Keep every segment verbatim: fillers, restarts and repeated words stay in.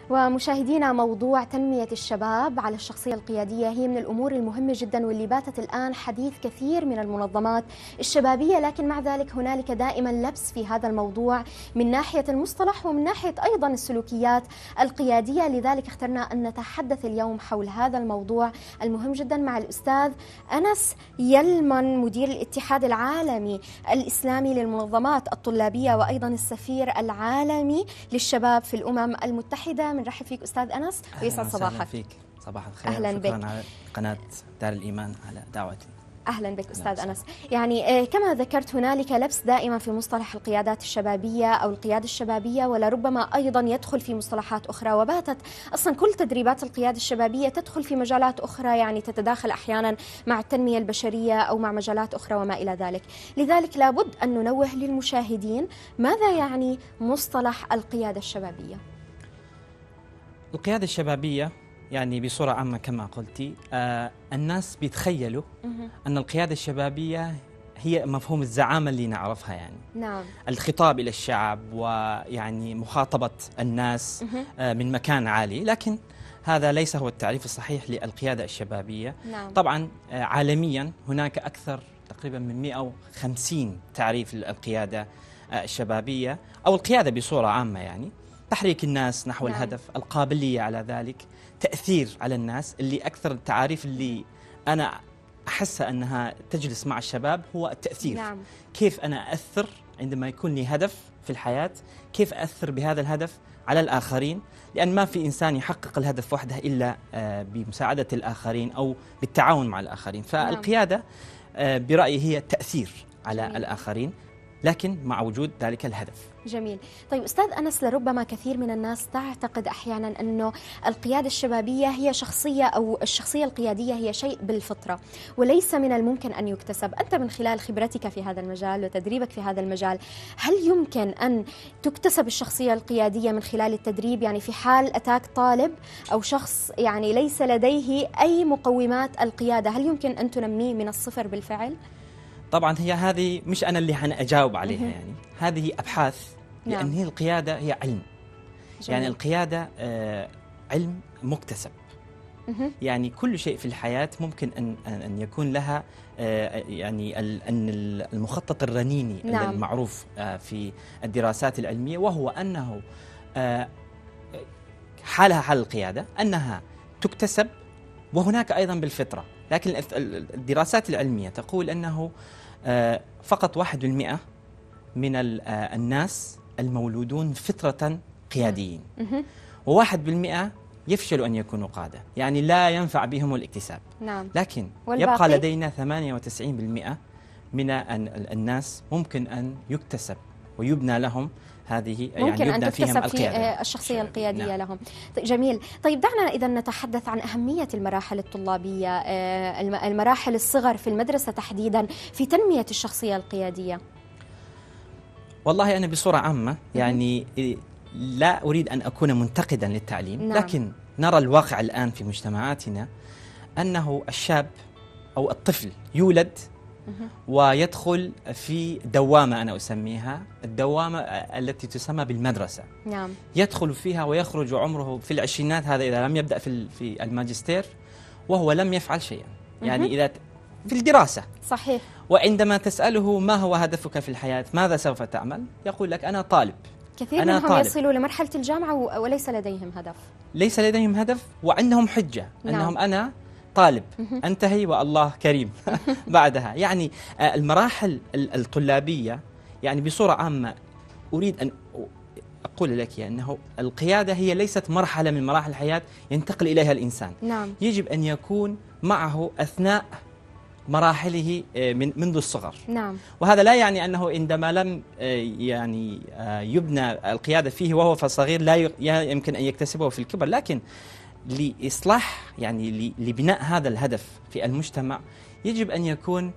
ومشاهدينا، موضوع تنمية الشباب على الشخصية القيادية هي من الأمور المهمة جدا واللي باتت الآن حديث كثير من المنظمات الشبابية، لكن مع ذلك هنالك دائما لبس في هذا الموضوع من ناحية المصطلح ومن ناحية أيضا السلوكيات القيادية. لذلك اخترنا أن نتحدث اليوم حول هذا الموضوع المهم جدا مع الأستاذ أنس يلمن، مدير الاتحاد العالمي الإسلامي للمنظمات الطلابية وأيضا السفير العالمي للشباب في الأمم المتحدة. بنرحب فيك أستاذ أنس ويسعد صباحك. فيك صباح الخير. أهلا شكرا بك على قناة دار الإيمان على دعوتي. أهلا بك أستاذ أنس. يعني كما ذكرت هنالك لبس دائما في مصطلح القيادات الشبابية أو القيادة الشبابية، ولربما أيضا يدخل في مصطلحات أخرى، وباتت أصلا كل تدريبات القيادة الشبابية تدخل في مجالات أخرى، يعني تتداخل أحيانا مع التنمية البشرية أو مع مجالات أخرى وما إلى ذلك. لذلك لابد أن ننوه للمشاهدين ماذا يعني مصطلح القيادة الشبابية. القيادة الشبابية يعني بصورة عامة كما قلتي، آه الناس بيتخيلوا أن القيادة الشبابية هي مفهوم الزعامة اللي نعرفها، يعني نعم. الخطاب إلى الشعب ويعني مخاطبة الناس آه من مكان عالي، لكن هذا ليس هو التعريف الصحيح للقيادة الشبابية. نعم. طبعا آه عالميا هناك أكثر تقريبا من مئة وخمسين تعريف للقيادة آه الشبابية أو القيادة بصورة عامة، يعني تحريك الناس نحو نعم. الهدف، القابلية على ذلك، تأثير على الناس. اللي أكثر التعاريف اللي أنا أحس أنها تجلس مع الشباب هو التأثير. نعم. كيف أنا أثر عندما يكون لي هدف في الحياة، كيف أثر بهذا الهدف على الآخرين، لأن ما في إنسان يحقق الهدف وحده إلا بمساعدة الآخرين أو بالتعاون مع الآخرين. فالقيادة برأيي هي التأثير على جميل. الآخرين، لكن مع وجود ذلك الهدف. جميل. طيب أستاذ أنس، لربما كثير من الناس تعتقد أحيانا أنه القيادة الشبابية هي شخصية أو الشخصية القيادية هي شيء بالفطرة وليس من الممكن أن يكتسب. أنت من خلال خبرتك في هذا المجال وتدريبك في هذا المجال، هل يمكن أن تكتسب الشخصية القيادية من خلال التدريب؟ يعني في حال أتاك طالب أو شخص يعني ليس لديه أي مقومات القيادة، هل يمكن أن تنميه من الصفر بالفعل؟ طبعا هي هذه مش أنا اللي حنجاوب عليها، يعني هذه أبحاث، لأن نعم. هي القيادة هي علم. جميل. يعني القيادة آه علم مكتسب. مه. يعني كل شيء في الحياة ممكن أن أن يكون لها آه يعني أن المخطط الرنيني نعم. المعروف آه في الدراسات العلمية، وهو أنه آه حالها حال القيادة أنها تكتسب، وهناك أيضا بالفطرة. لكن الدراسات العلمية تقول أنه فقط واحد بالمئة من الناس المولودون فطرة قياديين، وواحد بالمئة يفشلوا أن يكونوا قادة، يعني لا ينفع بهم الاكتساب. نعم. لكن والباقي؟ يبقى لدينا ثمانية وتسعين بالمئة من الناس ممكن أن يكتسب ويبنى لهم هذه، ممكن يعني أن تكتسب في القيادة الشخصية القيادية. نعم. لهم. جميل. طيب دعنا إذا نتحدث عن أهمية المراحل الطلابية، المراحل الصغر في المدرسة تحديدا في تنمية الشخصية القيادية. والله أنا بصورة عامة يعني لا أريد أن أكون منتقدا للتعليم. نعم. لكن نرى الواقع الآن في مجتمعاتنا أنه الشاب أو الطفل يولد ويدخل في دوامة، أنا أسميها الدوامة التي تسمى بالمدرسة. نعم. يدخل فيها ويخرج عمره في العشرينات، هذا إذا لم يبدأ في في الماجستير وهو لم يفعل شيئا، يعني إذا في الدراسة. صحيح. وعندما تسأله ما هو هدفك في الحياة، ماذا سوف تعمل، يقول لك أنا طالب. كثير أنا منهم طالب. يصلوا لمرحلة الجامعة وليس لديهم هدف. ليس لديهم هدف وعندهم حجة. نعم. أنهم أنا طالب، أنتهي والله كريم بعدها. يعني المراحل الطلابية يعني بصورة عامة أريد أن أقول لك أنه القيادة هي ليست مرحلة من مراحل الحياة ينتقل إليها الإنسان. نعم. يجب أن يكون معه أثناء مراحله من منذ الصغر. نعم. وهذا لا يعني أنه عندما لم يعني يبنى القيادة فيه وهو في الصغير لا يمكن أن يكتسبه في الكبر، لكن لإصلاح يعني لبناء هذا الهدف في المجتمع يجب أن يكون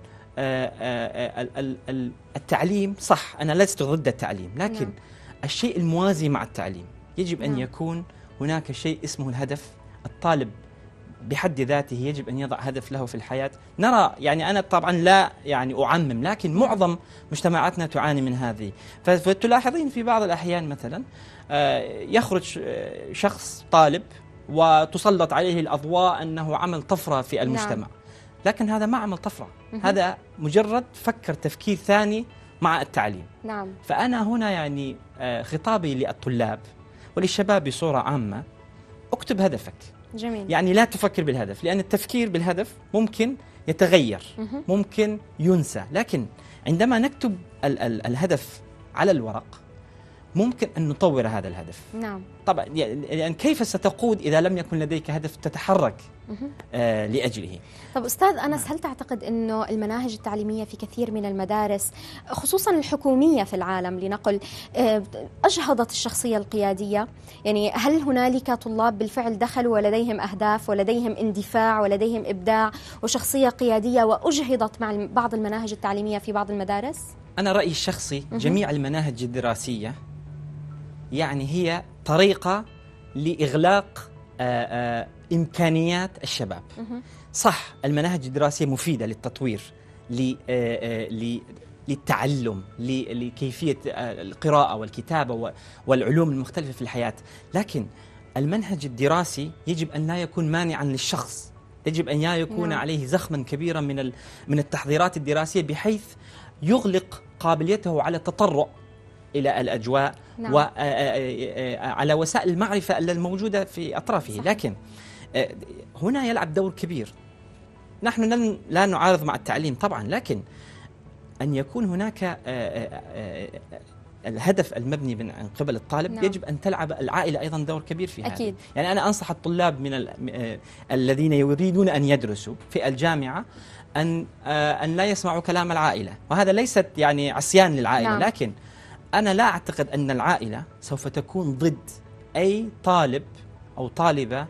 التعليم صح. أنا لست ضد التعليم، لكن نعم. الشيء الموازي مع التعليم يجب أن نعم. يكون هناك شيء اسمه الهدف. الطالب بحد ذاته يجب أن يضع هدف له في الحياة. نرى يعني أنا طبعا لا يعني أعمم، لكن معظم مجتمعاتنا تعاني من هذه. فتلاحظين في بعض الأحيان مثلا يخرج شخص طالب وتسلط عليه الأضواء أنه عمل طفرة في المجتمع. نعم. لكن هذا ما عمل طفرة، هذا مجرد فكر تفكير ثاني مع التعليم. نعم. فأنا هنا يعني خطابي للطلاب وللشباب بصورة عامة: اكتب هدفك. جميل. يعني لا تفكر بالهدف، لأن التفكير بالهدف ممكن يتغير، ممكن ينسى، لكن عندما نكتب ال ال الهدف على الورق ممكن أن نطور هذا الهدف. نعم. طبعا يعني كيف ستقود إذا لم يكن لديك هدف تتحرك آه لأجله؟ طب أستاذ أنس، هل تعتقد أنه المناهج التعليمية في كثير من المدارس خصوصا الحكومية في العالم لنقل أجهضت الشخصية القيادية؟ يعني هل هنالك طلاب بالفعل دخلوا ولديهم أهداف ولديهم اندفاع ولديهم إبداع وشخصية قيادية وأجهضت مع بعض المناهج التعليمية في بعض المدارس؟ أنا رأيي الشخصي جميع المناهج الدراسية يعني هي طريقة لإغلاق آآ آآ إمكانيات الشباب. صح، المناهج الدراسية مفيدة للتطوير، للتعلم، لكيفية القراءة والكتابة والعلوم المختلفة في الحياة، لكن المنهج الدراسي يجب أن لا يكون مانعا للشخص، يجب أن لا يكون نعم. عليه زخما كبيرا من من التحضيرات الدراسية بحيث يغلق قابليته على التطرق إلى الأجواء نعم. وعلى وسائل المعرفة الموجودة في أطرافه. صحيح. لكن هنا يلعب دور كبير. نحن لا نعارض مع التعليم طبعا، لكن أن يكون هناك الهدف المبني من قبل الطالب نعم. يجب أن تلعب العائلة أيضا دور كبير في هذا. أكيد. يعني أنا أنصح الطلاب من الذين يريدون أن يدرسوا في الجامعة أن أن لا يسمعوا كلام العائلة، وهذا ليست يعني عصيان للعائلة نعم. لكن أنا لا أعتقد أن العائلة سوف تكون ضد أي طالب أو طالبة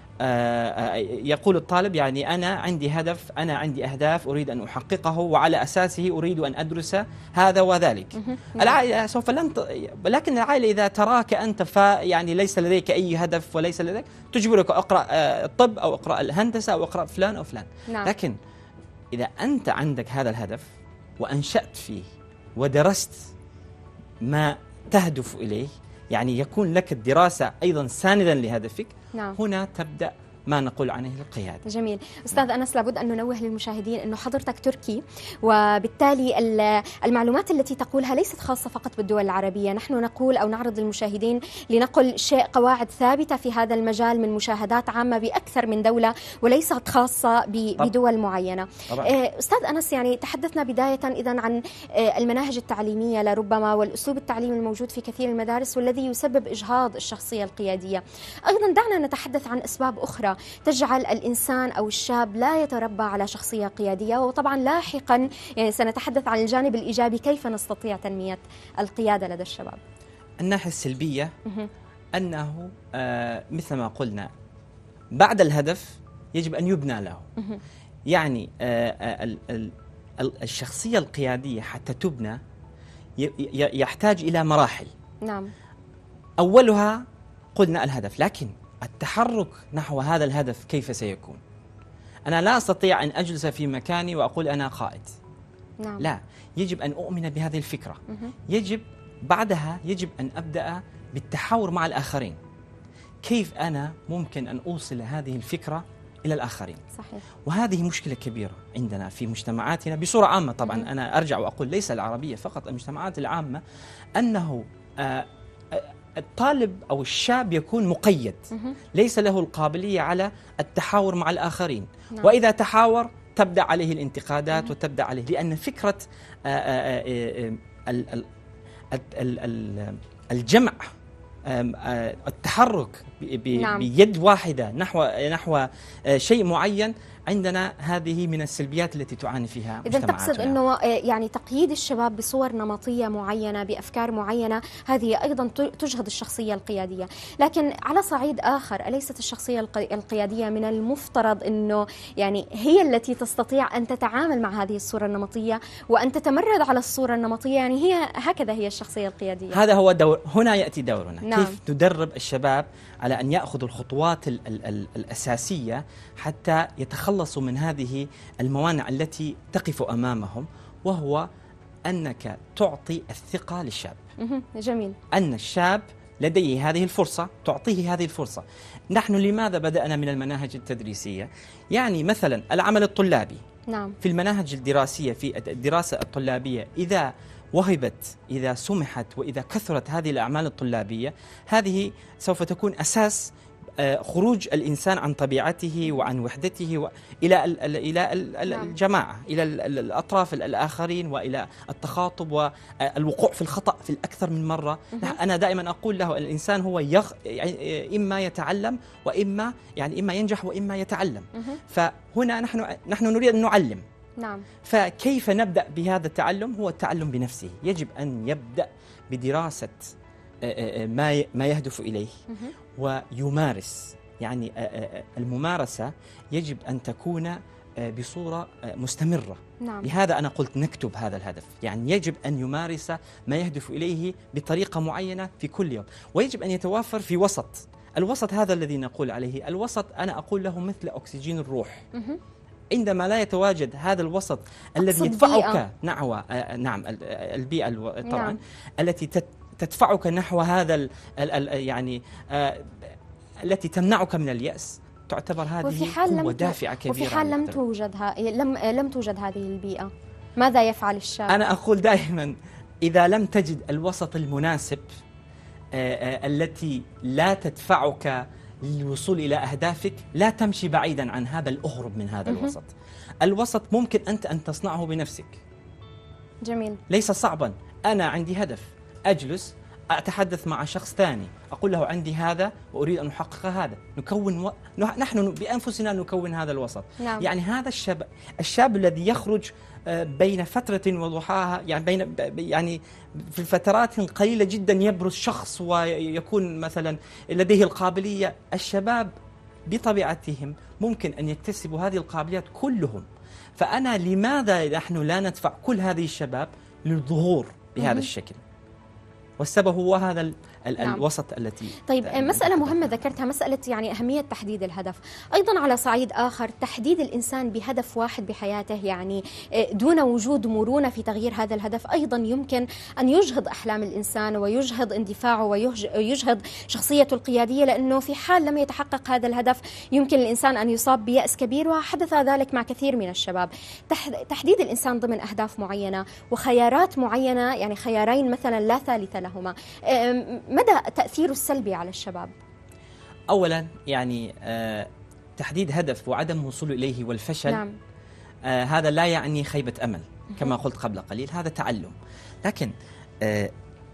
يقول الطالب يعني أنا عندي هدف، أنا عندي أهداف أريد أن أحققه وعلى أساسه أريد أن أدرس هذا وذلك. العائلة سوف لن ت... لكن العائلة إذا تراك أنت ف يعني ليس لديك أي هدف وليس لديك، تجبرك أقرأ الطب أو أقرأ الهندسة أو أقرأ فلان أو فلان. نعم. لكن إذا أنت عندك هذا الهدف وأنشأت فيه ودرست ما تهدف إليه، يعني يكون لك الدراسة أيضا ساندا لهدفك. نعم. هنا تبدأ ما نقول عنه القيادة. جميل. أستاذ أنس، لابد أن ننوه للمشاهدين أنه حضرتك تركي، وبالتالي المعلومات التي تقولها ليست خاصة فقط بالدول العربية. نحن نقول أو نعرض للمشاهدين لنقل شيء قواعد ثابتة في هذا المجال من مشاهدات عامة بأكثر من دولة وليست خاصة بدول معينة. طبعا. أستاذ أنس، يعني تحدثنا بداية إذن عن المناهج التعليمية لربما والأسلوب التعليمي الموجود في كثير من المدارس والذي يسبب إجهاض الشخصية القيادية. أيضا دعنا نتحدث عن أسباب أخرى تجعل الإنسان أو الشاب لا يتربى على شخصية قيادية، وطبعا لاحقا يعني سنتحدث عن الجانب الإيجابي كيف نستطيع تنمية القيادة لدى الشباب. الناحية السلبية أنه آه مثل ما قلنا بعد الهدف يجب أن يبنى له. يعني آه ال ال الشخصية القيادية حتى تبنى يحتاج إلى مراحل. نعم. أولها قلنا الهدف، لكن التحرك نحو هذا الهدف كيف سيكون؟ أنا لا أستطيع أن أجلس في مكاني وأقول أنا قائد. نعم. لا، يجب أن أؤمن بهذه الفكرة. يجب بعدها يجب أن أبدأ بالتحاور مع الآخرين. كيف أنا ممكن أن أوصل هذه الفكرة إلى الآخرين؟ صحيح. وهذه مشكلة كبيرة عندنا في مجتمعاتنا بصورة عامة. طبعا مه. أنا أرجع وأقول ليس العربية فقط، المجتمعات العامة، أنه آه الطالب أو الشاب يكون مقيد، ليس له القابلية على التحاور مع الآخرين. نعم. وإذا تحاور تبدأ عليه الانتقادات مه. وتبدأ عليه، لأن فكرة الجمع التحرك نعم. بيد واحدة نحو نحو شيء معين عندنا هذه من السلبيات التي تعاني فيها إذا مجتمعاتنا. تقصد أنه يعني تقييد الشباب بصور نمطية معينة بأفكار معينة هذه أيضا تجهض الشخصية القيادية. لكن على صعيد آخر، أليست الشخصية القيادية من المفترض أنه يعني هي التي تستطيع أن تتعامل مع هذه الصورة النمطية وأن تتمرد على الصورة النمطية؟ يعني هي هكذا هي الشخصية القيادية. هذا هو دور، هنا يأتي دورنا. نعم. كيف ندرب الشباب على أن يأخذوا الخطوات ال ال ال الأساسية حتى يتخلصوا من هذه الموانع التي تقف أمامهم، وهو أنك تعطي الثقة للشاب. جميل. أن الشاب لديه هذه الفرصة، تعطيه هذه الفرصة. نحن لماذا بدأنا من المناهج التدريسية؟ يعني مثلا العمل الطلابي. نعم. في المناهج الدراسية، في الدراسة الطلابية، إذا وهبت، إذا سمحت، وإذا كثرت هذه الأعمال الطلابية، هذه سوف تكون أساس خروج الإنسان عن طبيعته وعن وحدته إلى إلى الجماعة، إلى الأطراف الآخرين، وإلى التخاطب والوقوع في الخطأ في الأكثر من مرة. أنا دائما أقول له الإنسان هو يغ... يعني إما يتعلم وإما يعني إما ينجح وإما يتعلم. فهنا نحن نحن نريد أن نعلم. نعم. فكيف نبدأ بهذا التعلم؟ هو التعلم بنفسه. يجب أن يبدأ بدراسة ما ما يهدف إليه ويمارس. يعني الممارسة يجب أن تكون بصورة مستمرة. نعم. لهذا أنا قلت نكتب هذا الهدف. يعني يجب أن يمارس ما يهدف إليه بطريقة معينة في كل يوم، ويجب أن يتوافر في وسط. الوسط هذا الذي نقول عليه الوسط، أنا أقول له مثل أكسجين الروح. عندما لا يتواجد هذا الوسط الذي يدفعك نحو نعم البيئة طبعا نعم. التي تدفعك نحو هذا ال ال يعني آه التي تمنعك من اليأس، تعتبر هذه قوة دافعة كبيرة. وفي حال لم توجد لم لم توجد هذه البيئة، ماذا يفعل الشاب؟ أنا أقول دائما إذا لم تجد الوسط المناسب آه آه التي لا تدفعك للوصول إلى أهدافك، لا تمشي بعيدا عنها بل أهرب من هذا الوسط. الوسط ممكن أنت أن تصنعه بنفسك. جميل. ليس صعبا. أنا عندي هدف، أجلس أتحدث مع شخص ثاني، أقول له عندي هذا وأريد أن أحقق هذا، نكون و... نحن بأنفسنا نكون هذا الوسط. نعم. يعني هذا الشاب الشاب الذي يخرج بين فترة وضحاها، يعني بين يعني في الفترات قليلة جدا يبرز شخص ويكون مثلا لديه القابلية. الشباب بطبيعتهم ممكن أن يكتسبوا هذه القابليات كلهم. فأنا لماذا نحن لا ندفع كل هذه الشباب للظهور بهذا الشكل؟ والسبب هو هذا ال ال نعم. الوسط التي. طيب مسألة مهمة ذكرتها، مسألة يعني أهمية تحديد الهدف. أيضا على صعيد آخر، تحديد الإنسان بهدف واحد بحياته، يعني دون وجود مرونة في تغيير هذا الهدف، أيضا يمكن أن يجهض أحلام الإنسان ويجهض اندفاعه ويجهض شخصيته القيادية، لأنه في حال لم يتحقق هذا الهدف يمكن الإنسان أن يصاب بيأس كبير، وحدث ذلك مع كثير من الشباب. تحديد الإنسان ضمن أهداف معينة وخيارات معينة، يعني خيارين مثلا لا ثالث لهما، مدى تأثيره السلبي على الشباب؟ أولا يعني آه تحديد هدف وعدم وصول إليه والفشل. نعم. آه هذا لا يعني خيبة أمل كما قلت قبل قليل، هذا تعلم. لكن آه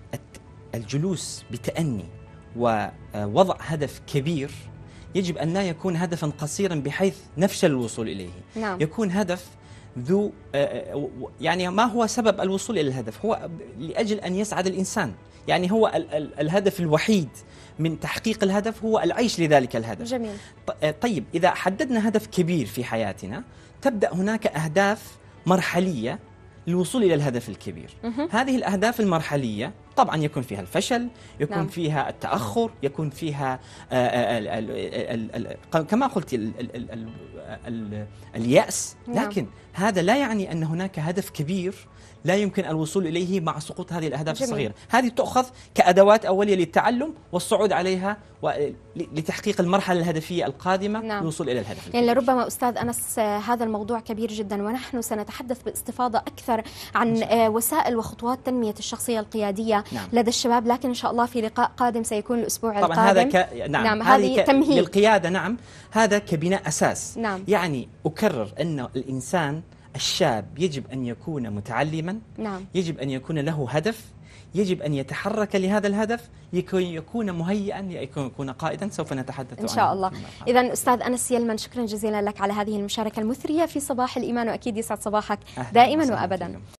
الجلوس بتأني ووضع هدف كبير يجب أن لا يكون هدفا قصيرا بحيث نفشل الوصول إليه. نعم. يكون هدف ذو آه يعني ما هو سبب الوصول إلى الهدف؟ هو لأجل أن يسعد الإنسان. يعني هو ال ال الهدف الوحيد من تحقيق الهدف هو العيش لذلك الهدف. جميل. طيب إذا حددنا هدف كبير في حياتنا، تبدأ هناك أهداف مرحلية للوصول إلى الهدف الكبير. مه. هذه الأهداف المرحلية طبعا يكون فيها الفشل، يكون نعم. فيها التأخر، يكون فيها ال ال ال ال كما قلت ال ال ال ال ال اليأس. نعم. لكن هذا لا يعني أن هناك هدف كبير لا يمكن الوصول إليه مع سقوط هذه الأهداف جميل. الصغيرة. هذه تؤخذ كأدوات أولية للتعلم والصعود عليها لتحقيق المرحلة الهدفية القادمة. نعم. للوصول إلى الهدف الكبير. يعني لربما أستاذ أنس هذا الموضوع كبير جدا، ونحن سنتحدث باستفاضة أكثر عن وسائل وخطوات تنمية الشخصية القيادية. نعم. لدى الشباب، لكن إن شاء الله في لقاء قادم سيكون الأسبوع طبعا القادم. هذا ك... نعم, نعم. هذه تمهيد للقيادة. نعم، هذا كبناء أساس. نعم. يعني أكرر أن الإنسان الشاب يجب أن يكون متعلما، نعم. يجب أن يكون له هدف، يجب أن يتحرك لهذا الهدف، يكون مهيئا لأن يكون قائدا. سوف نتحدث إن شاء الله. إذا أستاذ أنس يلمن، شكرا جزيلا لك على هذه المشاركة المثرية في صباح الإيمان، وأكيد يسعد صباحك دائما وأبدا.